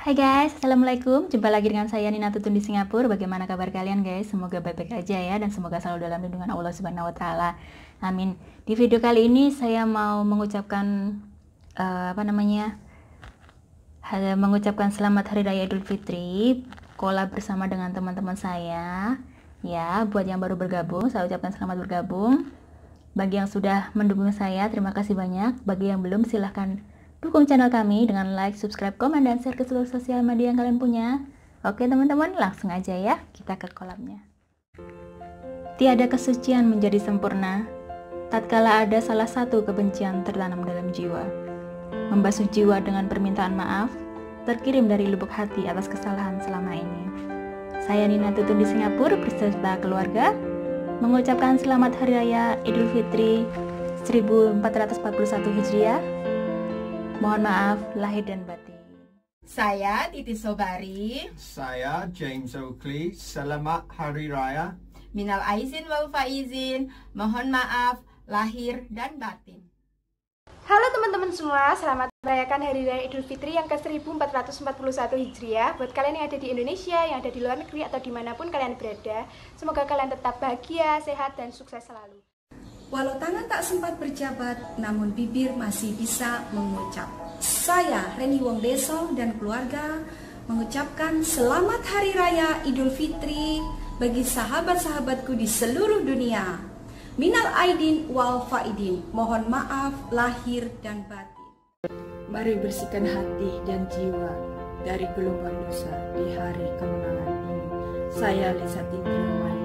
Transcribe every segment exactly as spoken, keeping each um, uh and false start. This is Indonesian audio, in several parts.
Hai guys, Assalamualaikum. Jumpa lagi dengan saya Nina Tutun di Singapura. Bagaimana kabar kalian guys? Semoga baik-baik aja ya, dan semoga selalu dalam lindungan Allah Subhanahu Wa Taala. Amin. Di video kali ini saya mau mengucapkan uh, apa namanya, mengucapkan selamat Hari Raya Idul Fitri. Kolab bersama dengan teman-teman saya. Ya, buat yang baru bergabung, saya ucapkan selamat bergabung. Bagi yang sudah mendukung saya, terima kasih banyak. Bagi yang belum, silahkan dukung channel kami dengan like, subscribe, komen, dan share ke seluruh sosial media yang kalian punya. Oke teman-teman, langsung aja ya, kita ke kolabnya. Tiada kesucian menjadi sempurna, tatkala ada salah satu kebencian tertanam dalam jiwa. Membasuh jiwa dengan permintaan maaf, terkirim dari lubuk hati atas kesalahan selama ini. Saya Nina Tutun di Singapura beserta keluarga, mengucapkan selamat Hari Raya Idul Fitri seribu empat ratus empat puluh satu Hijriah. Mohon maaf lahir dan batin. Saya Titi Sobari. Saya James Oakley. Selamat Hari Raya. Minal aizin wal faizin. Mohon maaf lahir dan batin. Halo teman-teman semua, selamat merayakan Hari Raya Idul Fitri yang ke seribu empat ratus empat puluh satu Hijriah. Buat kalian yang ada di Indonesia, yang ada di luar negeri, atau dimanapun kalian berada, semoga kalian tetap bahagia, sehat, dan sukses selalu. Walau tangan tak sempat berjabat, namun bibir masih bisa mengucap. Saya, Reni Wongdeso dan keluarga, mengucapkan selamat Hari Raya Idul Fitri bagi sahabat-sahabatku di seluruh dunia. Minal aidin wal faidin, mohon maaf lahir dan batin. Mari bersihkan hati dan jiwa dari gelombang dosa di hari kemenangan ini. Saya Lisa Tinggiramani.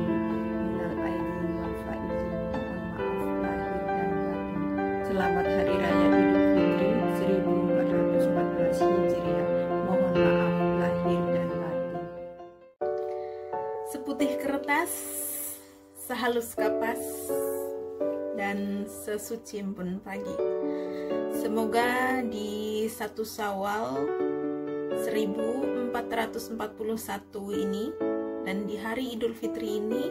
Selamat Hari Raya Idul Fitri seribu empat ratus empat belas Hijriah. Mohon maaf lahir dan batin. Seputih kertas, sehalus kapas, dan sesuci embun pagi. Semoga di satu Syawal seribu empat ratus empat puluh satu ini dan di hari Idul Fitri ini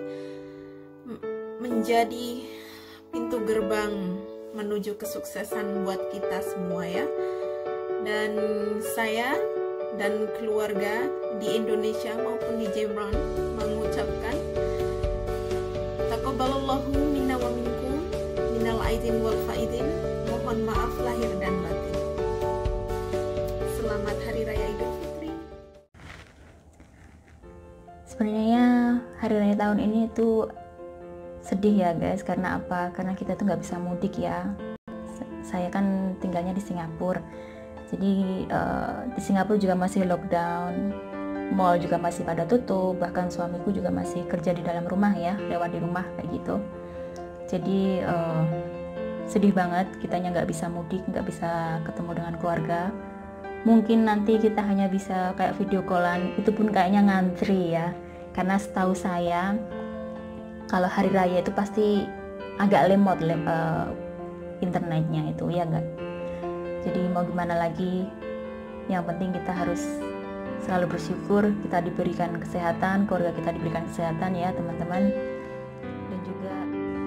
menjadi pintu gerbang menuju kesuksesan buat kita semua ya. Dan saya dan keluarga di Indonesia maupun di Jemron mengucapkan taqabbalallahu minna wa minkum minal aidin wal faidin. Mohon maaf lahir dan batin. Selamat Hari Raya Idul Fitri. Sebenarnya Hari Raya tahun ini tuh sedih ya guys. Karena apa? Karena kita tuh nggak bisa mudik ya. Saya kan tinggalnya di Singapura, jadi uh, di Singapura juga masih lockdown, mall juga masih pada tutup, bahkan suamiku juga masih kerja di dalam rumah ya, lewat di rumah kayak gitu. Jadi uh, sedih banget, kitanya nggak bisa mudik, nggak bisa ketemu dengan keluarga. Mungkin nanti kita hanya bisa kayak video callan, itu pun kayaknya ngantri ya. Karena setahu saya kalau hari raya itu pasti agak lemot lem, uh, internetnya itu ya enggak. Jadi mau gimana lagi, yang penting kita harus selalu bersyukur kita diberikan kesehatan, keluarga kita diberikan kesehatan ya teman-teman. Dan juga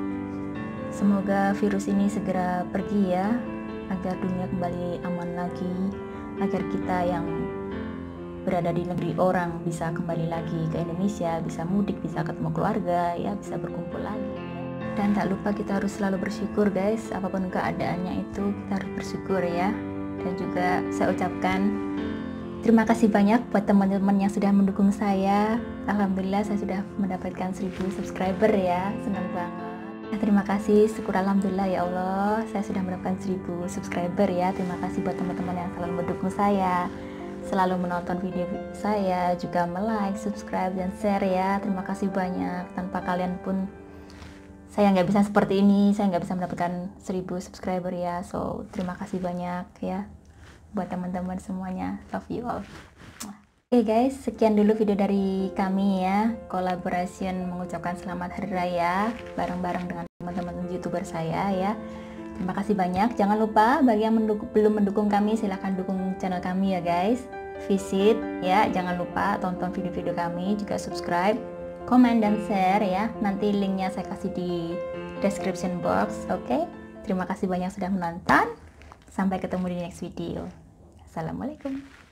semoga virus ini segera pergi ya, agar dunia kembali aman lagi, agar kita yang berada di negeri orang bisa kembali lagi ke Indonesia, bisa mudik, bisa ketemu keluarga, ya bisa berkumpul lagi. Dan tak lupa kita harus selalu bersyukur guys, apapun keadaannya itu kita harus bersyukur ya. Dan juga saya ucapkan terima kasih banyak buat teman-teman yang sudah mendukung saya. Alhamdulillah saya sudah mendapatkan seribu subscriber ya, senang banget. Nah, terima kasih, syukur alhamdulillah ya Allah, saya sudah mendapatkan seribu subscriber ya. Terima kasih buat teman-teman yang selalu mendukung saya, selalu menonton video saya, juga like, subscribe, dan share ya. Terima kasih banyak. Tanpa kalian pun saya nggak bisa seperti ini, saya nggak bisa mendapatkan seribu subscriber ya. So terima kasih banyak ya buat teman-teman semuanya. Love you all. Oke okay guys, sekian dulu video dari kami ya, collaboration mengucapkan selamat Hari Raya bareng-bareng dengan teman-teman youtuber saya ya. Terima kasih banyak. Jangan lupa bagi yang mendukung, belum mendukung kami, silahkan dukung channel kami ya guys. Visit ya, jangan lupa tonton video-video kami, juga subscribe, komen, dan share ya. Nanti linknya saya kasih di description box. Oke okay? Terima kasih banyak sudah menonton. Sampai ketemu di next video. Assalamualaikum.